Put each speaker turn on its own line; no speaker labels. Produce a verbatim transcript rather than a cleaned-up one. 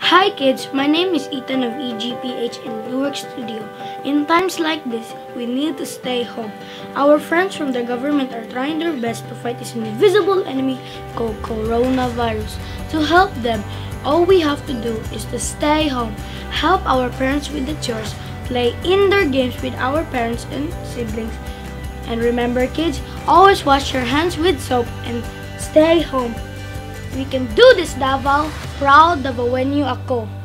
Hi kids, my name is Ethan of E G P H in Newark Studio. In times like this, we need to stay home. Our friends from the government are trying their best to fight this invisible enemy called coronavirus. To help them, all we have to do is to stay home, help our parents with the chores, play indoor games with our parents and siblings. And remember kids, always wash your hands with soap and stay home. We can do this, Davao. Proud Dabawenyo ako.